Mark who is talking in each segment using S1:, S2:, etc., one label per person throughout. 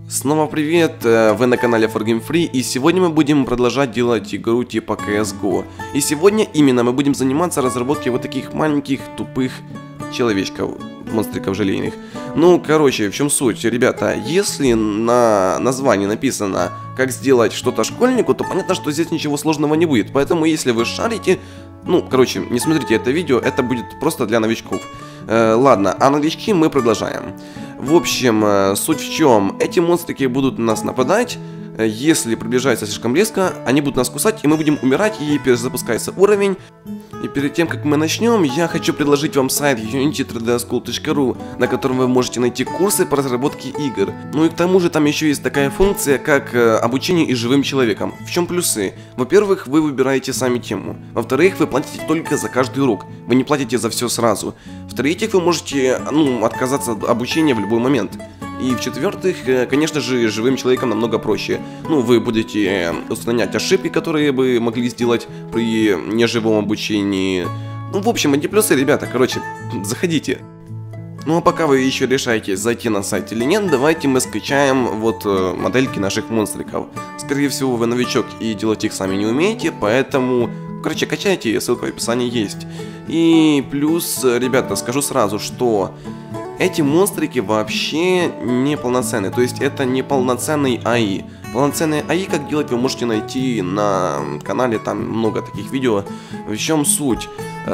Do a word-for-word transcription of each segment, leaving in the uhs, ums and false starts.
S1: Снова привет, вы на канале фор гейм фри, и сегодня мы будем продолжать делать игру типа си эс го. И сегодня именно мы будем заниматься разработкой вот таких маленьких тупых человечков, монстриков желейных. Ну, короче, в чем суть, ребята, если на названии написано, как сделать что-то школьнику, то понятно, что здесь ничего сложного не будет. Поэтому, если вы шарите, ну, короче, не смотрите это видео, это будет просто для новичков. Э, ладно, а новички мы продолжаем. В общем, суть в чем, эти монстрики будут на нас нападать, если приближаются слишком близко, они будут нас кусать, и мы будем умирать, и перезапускается уровень. И перед тем, как мы начнем, я хочу предложить вам сайт юнити три дэ скул точка ру, на котором вы можете найти курсы по разработке игр. Ну и к тому же там еще есть такая функция, как обучение и живым человеком. В чем плюсы? Во-первых, вы выбираете сами тему. Во-вторых, вы платите только за каждый урок, вы не платите за все сразу. В-третьих, вы можете, ну, отказаться от обучения в любой момент. И в-четвертых, конечно же, живым человеком намного проще. Ну, вы будете устранять ошибки, которые бы могли сделать при неживом обучении. Ну, в общем, эти плюсы, ребята, короче, заходите. Ну, а пока вы еще решаете, зайти на сайт или нет, давайте мы скачаем вот модельки наших монстриков. Скорее всего, вы новичок и делать их сами не умеете, поэтому... Короче, качайте, ссылка в описании есть. И плюс, ребята, скажу сразу, что... Эти монстрики вообще не полноценные, то есть это не полноценный эй ай. Полноценный эй ай, как делать, вы можете найти на канале, там много таких видео. В чем суть?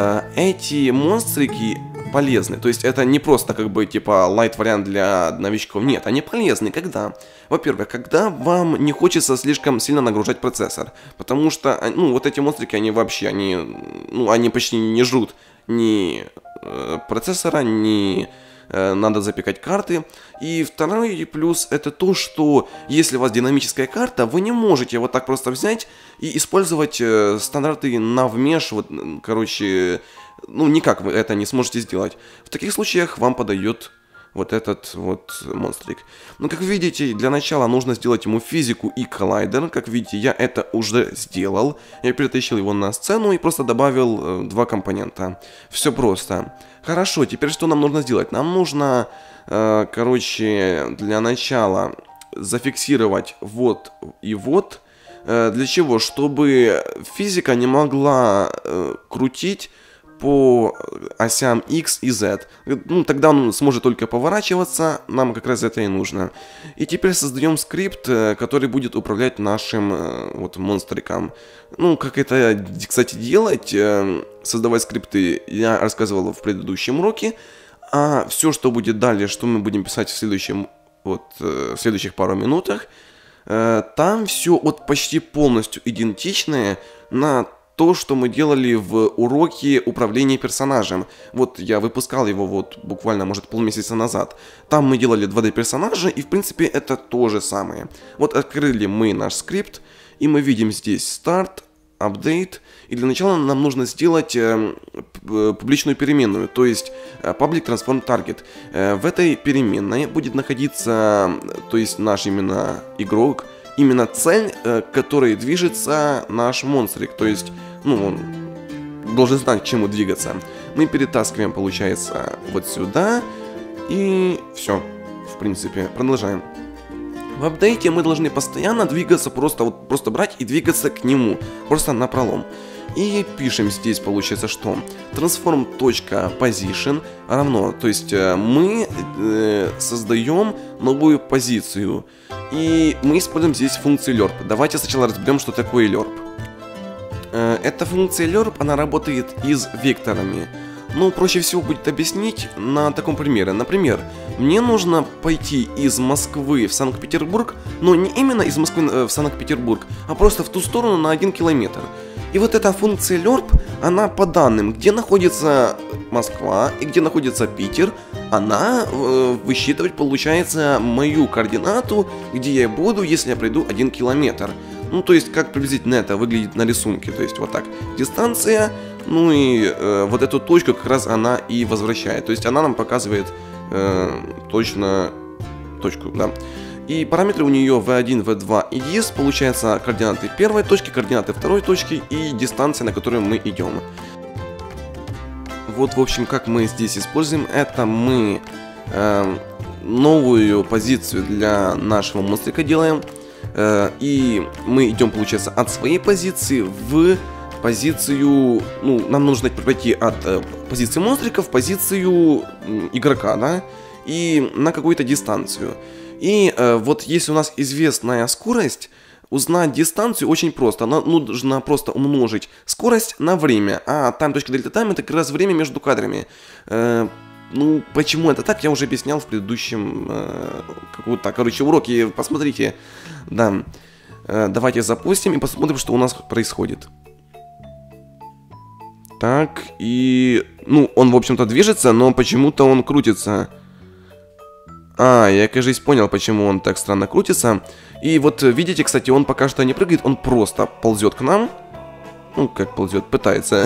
S1: Эти монстрики полезны, то есть это не просто как бы типа лайт вариант для новичков, нет, они полезны, когда? Во-первых, когда вам не хочется слишком сильно нагружать процессор, потому что, ну, вот эти монстрики, они вообще, они, ну, они почти не жрут ни э, процессора, ни... надо запекать карты. И второй плюс это то, что если у вас динамическая карта, вы не можете вот так просто взять и использовать э, стандарты навмеш, вот, короче, ну никак вы это не сможете сделать. В таких случаях вам подойдет вот этот вот монстрик. Ну, как видите, для начала нужно сделать ему физику и коллайдер. Как видите, я это уже сделал. Я перетащил его на сцену и просто добавил э, два компонента. Все просто. Хорошо, теперь что нам нужно сделать? Нам нужно, э, короче, для начала зафиксировать вот и вот. Э, для чего? Чтобы физика не могла э, крутить по осям X и Z. Ну, тогда он сможет только поворачиваться, нам как раз это и нужно. И теперь создаем скрипт, который будет управлять нашим вот монстриком. Ну, как это, кстати, делать, создавать скрипты, я рассказывал в предыдущем уроке. А все, что будет далее, что мы будем писать в следующем, вот, в следующих пару минутах, там все вот почти полностью идентичное на то, что мы делали в уроке управления персонажем. Вот я выпускал его вот буквально, может, полмесяца назад. Там мы делали два дэ персонажа, и в принципе это то же самое. Вот открыли мы наш скрипт, и мы видим здесь старт, апдейт. И для начала нам нужно сделать э, публичную переменную, то есть э, public transform target. Э, в этой переменной будет находиться, то есть наш именно игрок, именно цель, э, к которой движется наш монстрик. То есть, ну, он должен знать, к чему двигаться. Мы перетаскиваем, получается, вот сюда. И все, в принципе, продолжаем. В апдейте мы должны постоянно двигаться, просто вот просто брать и двигаться к нему, просто напролом. И пишем здесь, получается, что transform.position равно, то есть э, мы э, создаем новую позицию. И мы используем здесь функцию lerp. Давайте сначала разберем, что такое lerp. Э, эта функция lerp, она работает и с векторами. Ну, проще всего будет объяснить на таком примере. Например, мне нужно пойти из Москвы в Санкт-Петербург, но не именно из Москвы в Санкт-Петербург, а просто в ту сторону на один километр. И вот эта функция lerp, она по данным, где находится Москва и где находится Питер, она э, высчитывать, получается, мою координату, где я буду, если я пройду один километр. Ну, то есть, как приблизительно это выглядит на рисунке. То есть, вот так, дистанция, ну и э, вот эту точку как раз она и возвращает. То есть, она нам показывает э, точно точку, да. И параметры у нее ви один, ви два и ди эс, получается координаты первой точки, координаты второй точки и дистанция, на которую мы идем. Вот, в общем, как мы здесь используем это, мы э, новую позицию для нашего монстрика делаем. Э, и мы идем, получается, от своей позиции в позицию, ну, нам нужно пройти от э, позиции монстрика в позицию э, игрока, да, и на какую-то дистанцию. И э, вот если у нас известная скорость, узнать дистанцию очень просто. Нам нужно просто умножить скорость на время, а time.delta-time это как раз время между кадрами. Э, ну, почему это так, я уже объяснял в предыдущем э, каком-то, короче, уроке, посмотрите. Да, э, давайте запустим и посмотрим, что у нас происходит. Так, и... Ну, он, в общем-то, движется, но почему-то он крутится. А, я, кажется, понял, почему он так странно крутится. И вот, видите, кстати, он пока что не прыгает, он просто ползет к нам. Ну, как ползет, пытается.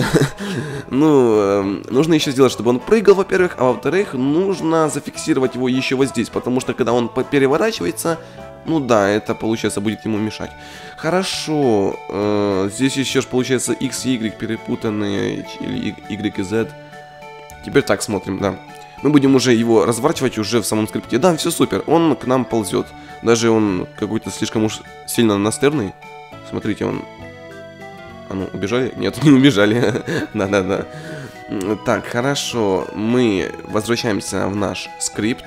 S1: Ну, нужно еще сделать, чтобы он прыгал, во-первых, а во-вторых, нужно зафиксировать его еще вот здесь, потому что, когда он переворачивается, ну да, это, получается, будет ему мешать. Хорошо, здесь еще, получается, X и Y перепутанные, или Y и Z. Теперь так смотрим, да. Мы будем уже его разворачивать уже в самом скрипте. Да, все супер, он к нам ползет. Даже он какой-то слишком уж сильно настырный. Смотрите, он... А ну, убежали? Нет, не убежали. Да-да-да. Так, хорошо. Мы возвращаемся в наш скрипт.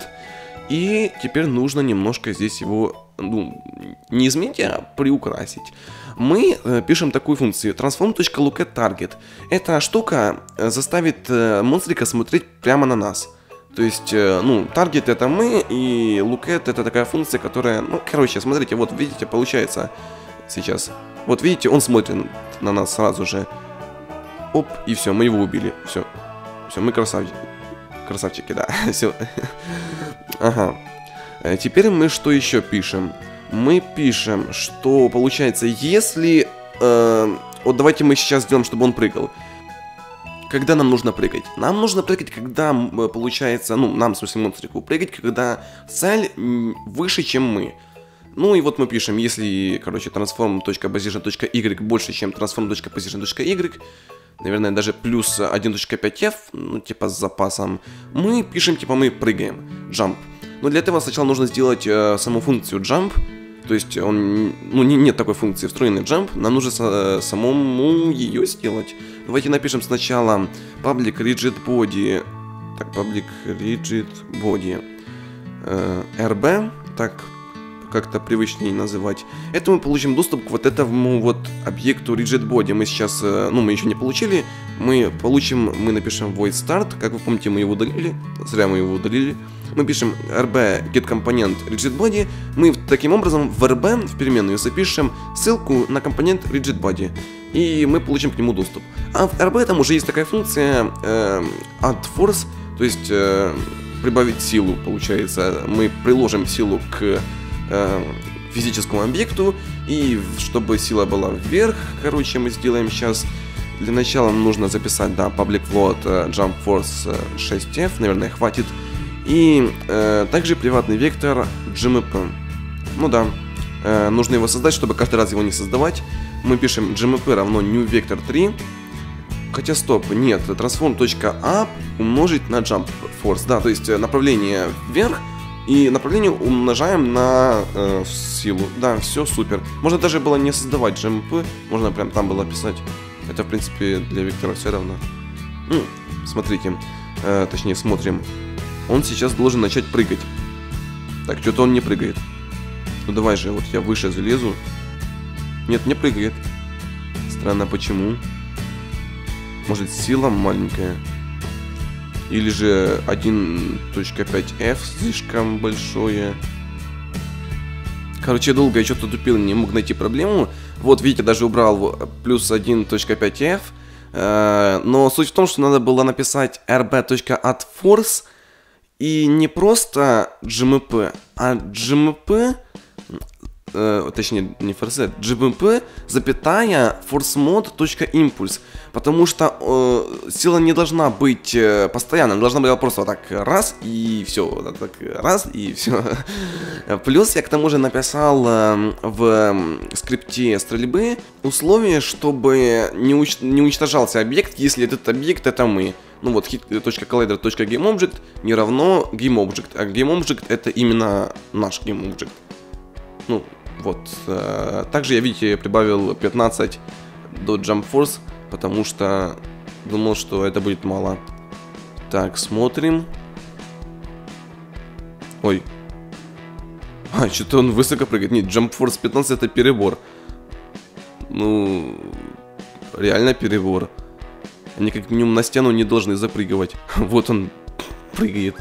S1: И теперь нужно немножко здесь его... Ну, не изменить, а приукрасить. Мы э, пишем такую функцию transform.lookAtTarget. Эта штука заставит э, монстрика смотреть прямо на нас. То есть, э, ну, target это мы, и lookAt это такая функция, которая... Ну, короче, смотрите, вот видите, получается сейчас. Вот видите, он смотрит на нас сразу же. Оп, и все, мы его убили. Все, все, мы красавчики. Красавчики, да, все. Ага. Теперь мы что еще пишем? Мы пишем, что получается, если... Э, вот давайте мы сейчас сделаем, чтобы он прыгал. Когда нам нужно прыгать? Нам нужно прыгать, когда, получается... Ну, нам, в смысле, монстрику прыгать, когда цель выше, чем мы. Ну и вот мы пишем, если, короче, transform.position.y больше, чем transform.position.y, наверное, даже плюс один точка пять эф, ну, типа с запасом, мы пишем, типа, мы прыгаем. Jump. Но для этого сначала нужно сделать э, саму функцию jump, то есть он, ну, не, нет такой функции встроенный jump, нам нужно э, самому ее сделать. Давайте напишем сначала public rigid body, так, public rigid body, э, rb, так, как-то привычнее называть. Это мы получим доступ к вот этому вот объекту rigid body. Мы сейчас, ну, мы еще не получили. Мы получим, мы напишем void start. Как вы помните, мы его удалили. Зря мы его удалили. Мы пишем rb get component rigid body. Мы таким образом в rb, в переменную, запишем ссылку на компонент rigid body. И мы получим к нему доступ. А в rb там уже есть такая функция э, add force, то есть э, прибавить силу, получается. Мы приложим силу к физическому объекту, и чтобы сила была вверх, короче, мы сделаем сейчас. Для начала нужно записать, да, public float jump force шесть эф, наверное, хватит. И э, также приватный вектор gmp. Ну да, э, нужно его создать, чтобы каждый раз его не создавать. Мы пишем gmp равно new vector три. Хотя стоп, нет, transform.up умножить на jump force, да, то есть направление вверх. И направление умножаем на э, силу. Да, все супер. Можно даже было не создавать джемп, можно прям там было писать. Это, в принципе, для вектора все равно. Ну, смотрите, э, точнее, смотрим. Он сейчас должен начать прыгать. Так, что-то он не прыгает. Ну давай же, вот я выше залезу. Нет, не прыгает. Странно, почему? Может, сила маленькая? Или же один точка пять эф слишком большое. Короче, долго я что-то тупил, не мог найти проблему. Вот, видите, даже убрал плюс один точка пять эф. Но суть в том, что надо было написать rb.addForce. И не просто gmp, а gmp... Э, точнее, не force, gmp, запятая forceMod.impulse. Потому что э, сила не должна быть э, постоянно, она должна быть просто вот так раз и все, вот так раз и все. Плюс я к тому же написал э, в скрипте стрельбы условие, чтобы не, уч не уничтожался объект, если этот объект это мы. Ну вот hit.collider.gameObject не равно GameObject, а GameObject это именно наш GameObject. Ну вот. Э, также я, видите, прибавил пятнадцать до JumpForce, потому что думал, что это будет мало. Так, смотрим. Ой. А, что-то он высоко прыгает. Нет, JumpForce пятнадцать это перебор. Ну, реально перебор. Они как минимум на стену не должны запрыгивать. Вот он прыгает.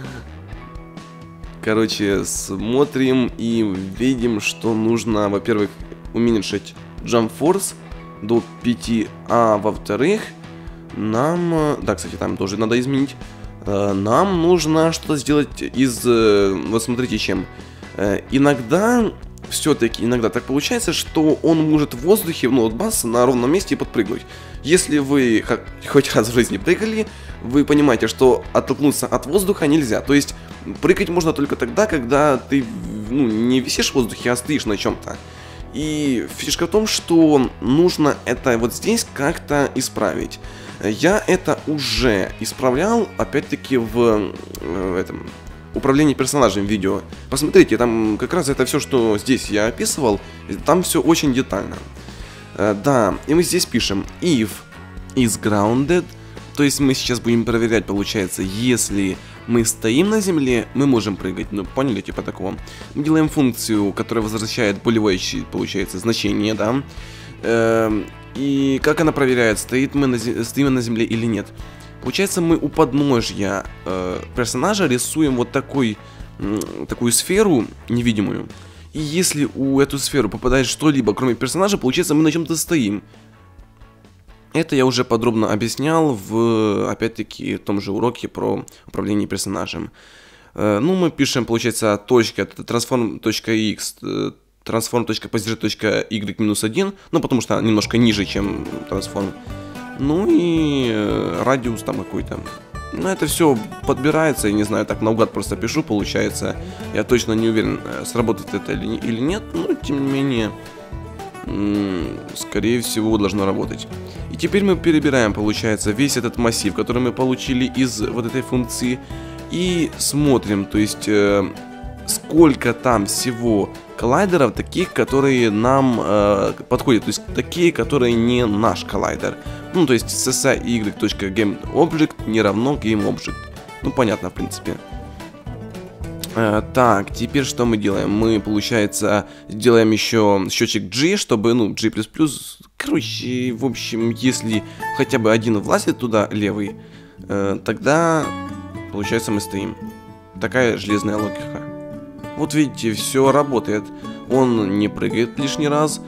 S1: Короче, смотрим и видим, что нужно, во-первых, уменьшить JumpForce до пяти, а во-вторых, нам... Да, кстати, там тоже надо изменить. Нам нужно что-то сделать из... Вот смотрите, чем. Иногда, все-таки, иногда так получается, что он может в воздухе, ну, от баса на ровном месте подпрыгнуть. Если вы хоть раз в жизни прыгали, вы понимаете, что оттолкнуться от воздуха нельзя. То есть, прыгать можно только тогда, когда ты, ну, не висишь в воздухе, а стоишь на чем-то. И фишка в том, что нужно это вот здесь как-то исправить. Я это уже исправлял, опять-таки, в э, этом управлении персонажем видео. Посмотрите, там как раз это все, что здесь я описывал, там все очень детально. Э, да, и мы здесь пишем if is grounded, то есть мы сейчас будем проверять, получается, если мы стоим на земле, мы можем прыгать. Ну, поняли, типа такого. Мы делаем функцию, которая возвращает булевающие, получается, значения, да. Эм, и как она проверяет, стоит мы на зем... стоим мы на земле или нет. Получается, мы у подножья э, персонажа рисуем вот такой, э, такую сферу невидимую. И если у эту сферу попадает что-либо, кроме персонажа, получается, мы на чем-то стоим. Это я уже подробно объяснял в, опять-таки, том же уроке про управление персонажем. Э, ну, мы пишем, получается, точка, transform.x, transform.position.y минус один, ну, потому что немножко ниже, чем transform. Ну и э, радиус там какой-то. Ну, это все подбирается, я не знаю, так наугад просто пишу, получается. Я точно не уверен, сработает это или, или нет, но тем не менее, скорее всего, должно работать. И теперь мы перебираем, получается, весь этот массив, который мы получили из вот этой функции, и смотрим, то есть, э, сколько там всего коллайдеров, таких, которые нам э, подходят, то есть такие, которые не наш коллайдер. Ну, то есть sci.y.gameObject не равно GameObject. Ну, понятно, в принципе. Э, так, теперь что мы делаем? Мы, получается, делаем еще счетчик G, чтобы, ну, G++. Короче, в общем, если хотя бы один влазит туда, левый, э, тогда, получается, мы стоим. Такая железная логика. Вот видите, все работает. Он не прыгает лишний раз.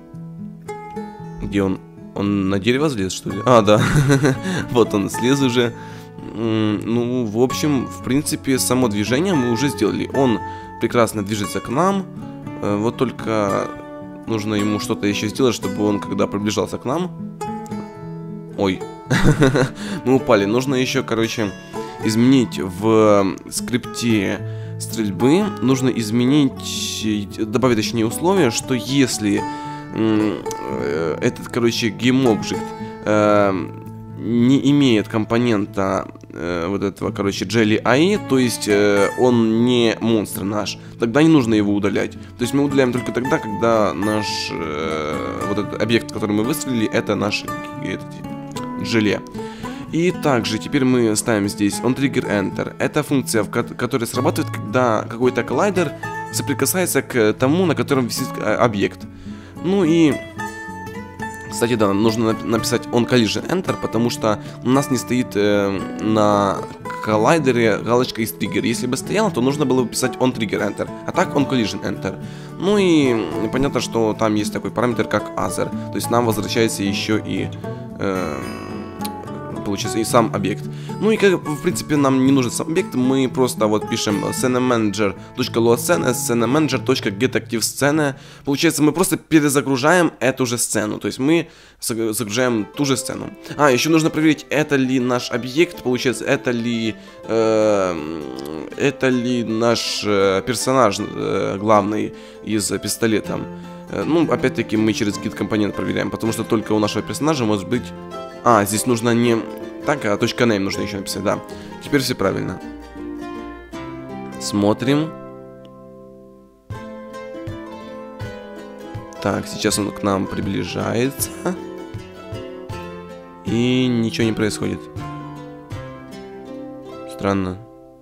S1: Где он? Он на дерево слез, что ли? А, да. Вот он слез уже. Ну, в общем, в принципе, само движение мы уже сделали. Он прекрасно движется к нам. Вот только нужно ему что-то еще сделать, чтобы он, когда приближался к нам... Ой. Мы упали. Нужно еще, короче, изменить в скрипте стрельбы. Нужно изменить, добавить, точнее, условие, что если э, этот, короче, GameObject э, не имеет компонента э, вот этого, короче, Jelly эй ай, то есть э, он не монстр наш, тогда не нужно его удалять. То есть мы удаляем только тогда, когда наш э, вот этот объект, который мы выстрелили, это наш этот, желе. И также теперь мы ставим здесь onTriggerEnter. Это функция, которая срабатывает, когда какой-то коллайдер соприкасается к тому, на котором висит объект. Ну и, кстати, да, нужно написать onCollisionEnter, потому что у нас не стоит э, на коллайдере галочка из триггер. Если бы стояла, то нужно было бы писать onTriggerEnter, а так onCollisionEnter. Ну и понятно, что там есть такой параметр, как other, то есть нам возвращается еще и... Э, получается, и сам объект. Ну и, как, в принципе, нам не нужен сам объект, мы просто вот пишем scenemanager.loadScene, scenemanager.getActiveScene. Получается, мы просто перезагружаем эту же сцену, то есть мы загружаем ту же сцену. А, еще нужно проверить, это ли наш объект, получается, это ли, э, это ли наш э, персонаж э, главный из пистолета. Э, ну, опять-таки, мы через git компонент проверяем, потому что только у нашего персонажа может быть... А, здесь нужно не так, а точка name нужно еще написать, да. Теперь все правильно. Смотрим. Так, сейчас он к нам приближается. И ничего не происходит. Странно.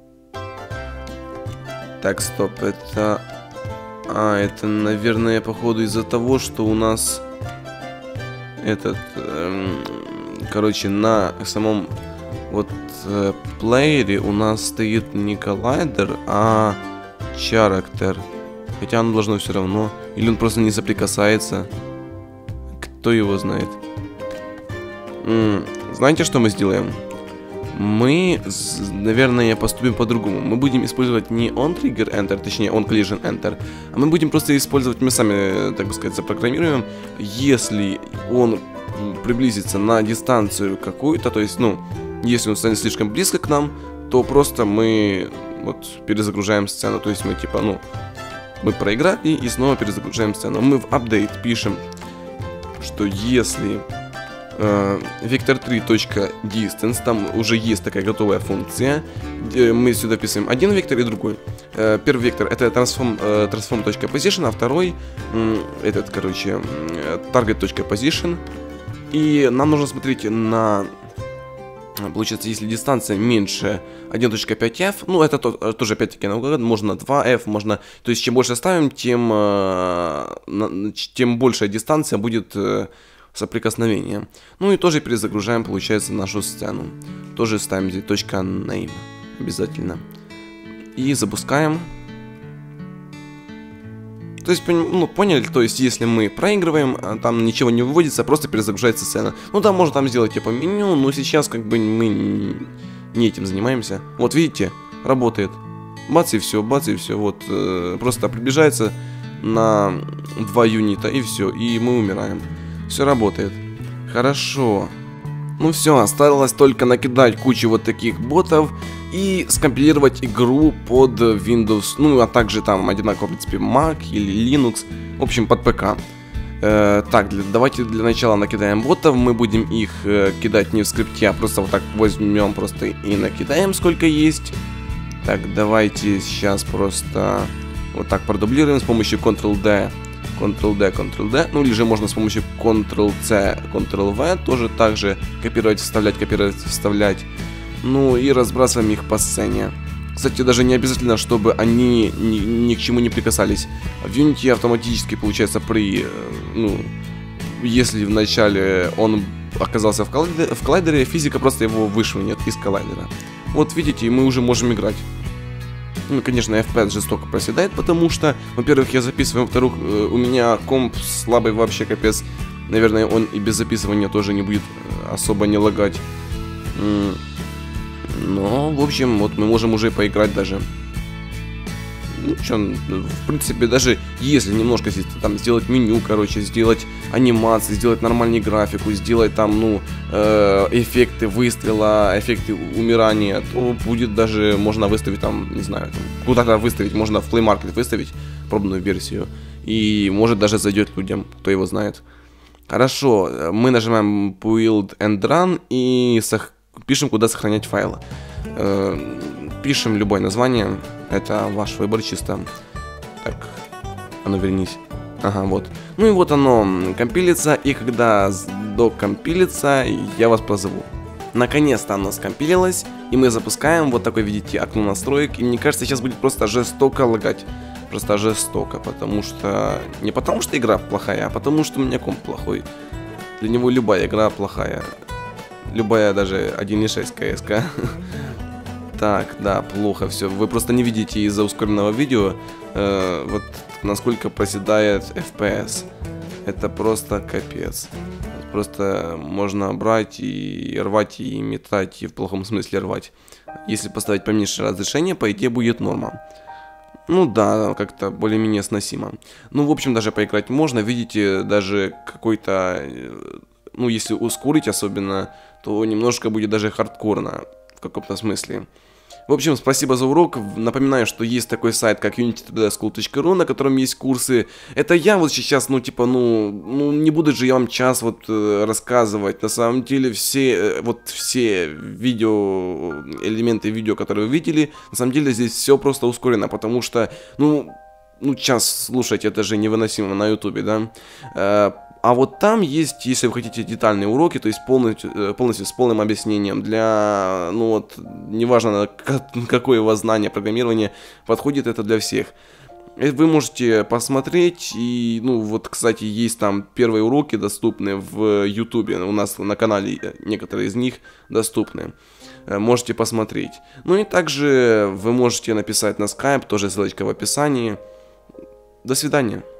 S1: Так, стоп, это... А, это, наверное, походу из-за того, что у нас... Этот... Эм, короче, на самом... Вот... Э, плеере у нас стоит не коллайдер, а... Character. Хотя оно должно все равно. Или он просто не соприкасается. Кто его знает? М-м, знаете, что мы сделаем? Мы, наверное, поступим по-другому. Мы будем использовать не onTrigger Enter, точнее onCollision Enter, а мы будем просто использовать, мы сами, так бы сказать, запрограммируем, если он приблизится на дистанцию какую-то, то есть, ну, если он станет слишком близко к нам, то просто мы вот перезагружаем сцену, то есть мы типа, ну, мы проиграли и снова перезагружаем сцену. Мы в update пишем, что если... vector три точка distance, там уже есть такая готовая функция. Мы сюда вписываем один вектор и другой. Первый вектор это transform, transform.position, а второй этот, короче, target.position. И нам нужно смотреть на... Получается, если дистанция меньше один точка пять эф, ну это то, тоже опять-таки наугад, можно два эф, можно... То есть чем больше ставим, тем, тем большая дистанция будет... соприкосновения. Ну и тоже перезагружаем, получается, нашу сцену. Тоже ставим здесь точка name обязательно. И запускаем. То есть, ну, поняли, то есть, если мы проигрываем, там ничего не выводится, просто перезагружается сцена. Ну, там можно там сделать типа меню, но сейчас как бы мы не этим занимаемся. Вот, видите, работает. Бац и все, бац и все. Вот, э, просто приближается на два юнита и все, и мы умираем. Все работает. Хорошо. Ну все, осталось только накидать кучу вот таких ботов и скомпилировать игру под Windows, ну а также там одинаково, в принципе, Mac или Linux, в общем, под ПК. Э, так, для, давайте для начала накидаем ботов, мы будем их э, кидать не в скрипте, а просто вот так возьмем просто и накидаем сколько есть. Так, давайте сейчас просто вот так продублируем с помощью контрол-D. контрол-D, контрол-D, ну или же можно с помощью контрол-C, контрол-V тоже также копировать, вставлять, копировать, вставлять. Ну и разбрасываем их по сцене. Кстати, даже не обязательно, чтобы они ни, ни к чему не прикасались. В Unity автоматически, получается, при, ну, если вначале он оказался в коллайдере, в коллайдере, физика просто его вышвырнет из коллайдера. Вот видите, мы уже можем играть. Ну, конечно, эф пи эс жестоко проседает, потому что, во-первых, я записываю, во-вторых, у меня комп слабый вообще, капец. Наверное, он и без записывания тоже не будет особо не лагать. Но, в общем, вот мы можем уже поиграть даже. Ну, что, в принципе, даже если немножко там сделать меню, короче, сделать анимации, сделать нормальную графику, сделать там, ну, э, эффекты выстрела, эффекты умирания, то будет даже, можно выставить там, не знаю, куда-то выставить, можно в Play Market выставить пробную версию. И может даже зайдет людям, кто его знает. Хорошо, мы нажимаем Build and Run и пишем, куда сохранять файлы. Э, пишем любое название. Это ваш выбор чисто. Так, а ну вернись. Ага, вот. Ну и вот оно компилится, и когда докомпилится, я вас позову. Наконец-то оно скомпилилось, и мы запускаем вот такое, видите, окно настроек. И мне кажется, сейчас будет просто жестоко лагать. Просто жестоко, потому что... Не потому что игра плохая, а потому что у меня комп плохой. Для него любая игра плохая. Любая даже один и шесть кэ эс. Так, да, плохо все. Вы просто не видите из-за ускоренного видео, э, вот насколько проседает эф пи эс. Это просто капец. Просто можно брать и рвать, и метать, и в плохом смысле рвать. Если поставить поменьше разрешение, по идее будет норма. Ну да, как-то более-менее сносимо. Ну, в общем, даже поиграть можно. Видите, даже какой-то... Ну, если ускорить особенно, то немножко будет даже хардкорно в каком-то смысле. В общем, спасибо за урок. Напоминаю, что есть такой сайт, как юнити ти ди скул точка ру, на котором есть курсы. Это я вот сейчас, ну, типа, ну, ну не буду же я вам час вот э, рассказывать. На самом деле, все, э, вот все видео, элементы видео, которые вы видели, на самом деле здесь все просто ускорено, потому что, ну, ну, час слушать, это же невыносимо на ютубе, да. Э, А вот там есть, если вы хотите детальные уроки, то есть полностью, полностью с полным объяснением для, ну вот, неважно, какое у вас знание программирования, подходит это для всех. Вы можете посмотреть, и, ну вот, кстати, есть там первые уроки доступны в ютубе, у нас на канале некоторые из них доступны. Можете посмотреть. Ну и также вы можете написать на скайп, тоже ссылочка в описании. До свидания.